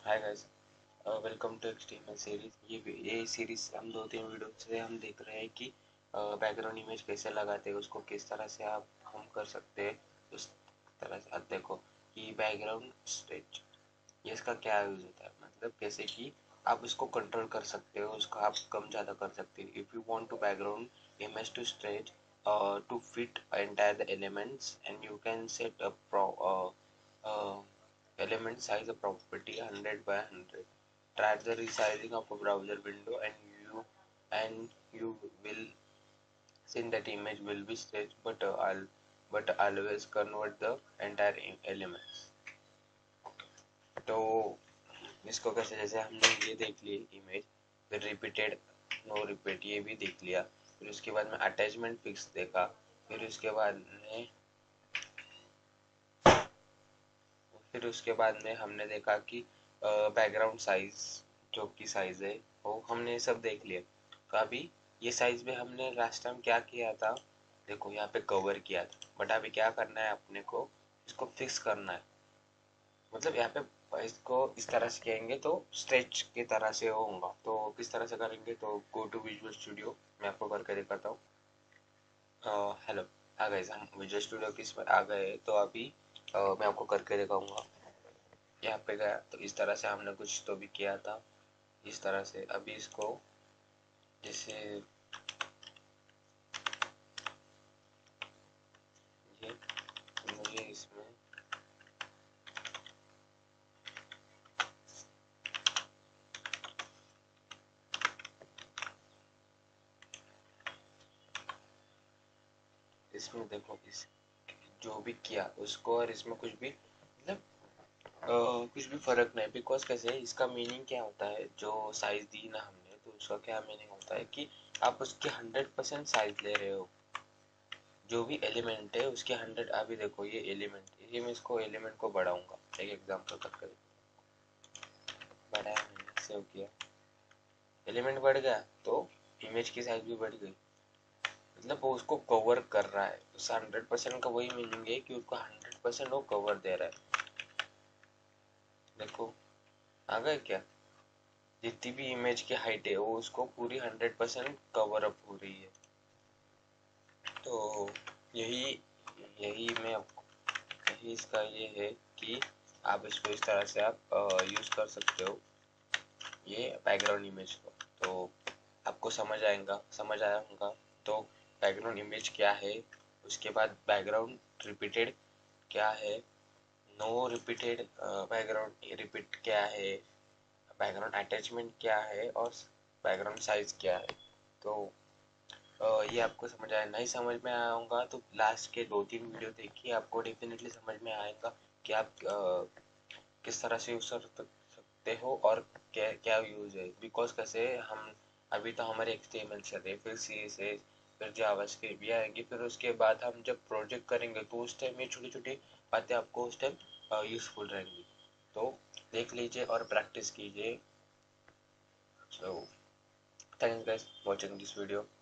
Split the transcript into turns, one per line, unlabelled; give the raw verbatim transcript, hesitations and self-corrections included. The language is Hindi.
Hi guys, welcome to XTML series. ये ये सीरीज हम दो तीन वीडियो से हम देख रहे हैं कि बैकग्राउंड इमेज कैसे लगाते हैं, उसको किस तरह से आप हम कर सकते हैं। उस तरह से आप देखो कि बैकग्राउंड स्ट्रेच, ये इसका क्या यूज होता है, मतलब कैसे कि आप इसको कंट्रोल कर सकते हो, उसको आप कम ज़्यादा कर सकते हो। If you want to background image to stretch to fit entire the elements and you can set a element size a property one hundred by one hundred. Track the resizing of a browser window and you and you will see that image will be stretched, but uh, I'll but always convert the entire elements. तो इसको कैसे, जैसे हमने ये देख ली इमेज, फिर रिपीटेड नो रिपीट ये भी देख लिया, फिर उसके बाद में अटैचमेंट फिक्स देखा, फिर उसके बाद में फिर उसके बाद में हमने देखा कि बैकग्राउंड साइज जो की साइज है वो हमने सब देख लिया। तो अभी ये साइज में हमने लास्ट टाइम क्या किया था, देखो यहाँ पे कवर किया था, बट अभी क्या करना है अपने को, इसको फिक्स करना है। मतलब यहाँ पे इसको इस तरह से कहेंगे तो स्ट्रेच की तरह से होगा। तो किस तरह से करेंगे, तो गो टू विजुअल स्टूडियो, मैं आपको करके दिखाता हूँ। हेलो, आ गए हम विजुअल स्टूडियो किस पर आ गए, तो अभी अ, मैं आपको करके दिखाऊंगा। यहाँ पे गया तो इस तरह से हमने कुछ तो भी किया था, इस तरह से। अभी इसको जैसे ये मुझे इसमें इसमें देखो, इस जो भी किया उसको और इसमें कुछ भी मतलब अ, कुछ भी फर्क नहीं। बिकॉज कैसे, इसका मीनिंग क्या होता है, जो साइज दी ना हमने, तो उसका क्या मीनिंग होता है कि आप उसके हंड्रेड परसेंट साइज ले रहे हो। जो भी एलिमेंट है उसके हंड्रेड, अभी देखो ये एलिमेंट, ये मैं इसको एलिमेंट को बढ़ाऊंगा, एक एग्जांपल करके बढ़ाया, मैंने सेव किया, एलिमेंट बढ़ गया तो इमेज की साइज भी बढ़ गई। मतलब वो उसको कवर कर रहा है, उस हंड्रेड परसेंट का वही मीनिंग है कि उसको हंड्रेड परसेंट वो कवर दे रहा है। देखो आ गए क्या, जितनी भी इमेज की हाइट है वो उसको पूरी हंड्रेड परसेंट कवर अप हो रही है। तो यही यही मैं आपको, यही इसका ये है कि आप इसको इस तरह से आप यूज कर सकते हो ये बैकग्राउंड इमेज को। तो आपको समझ आएगा, समझ आया होगा। तो बैकग्राउंड इमेज क्या है, उसके बाद बैकग्राउंड रिपीटेड क्या है, नो रिपीटेड बैकग्राउंड रिपीट क्या है, बैकग्राउंड अटैचमेंट क्या है, और बैकग्राउंड साइज क्या है। तो अ, ये आपको समझ आया, नहीं समझ में आया होगा तो लास्ट के दो तीन वीडियो देखिए, आपको डेफिनेटली समझ में आएगा कि आप अ, किस तरह से यूज कर सकते हो और क्या क्या यूज है। बिकॉज कैसे हम अभी तो हमारे एक्सटीएमएल चल रहे, फिर सीएसएस, फिर जावास्क्रिप्ट भी आएंगे, फिर उसके बाद हम जब प्रोजेक्ट करेंगे तो उस टाइम ये छोटी छोटी बातें आपको उस टाइम यूजफुल रहेंगी। तो देख लीजिए और प्रैक्टिस कीजिए। So thanks guys watching this video.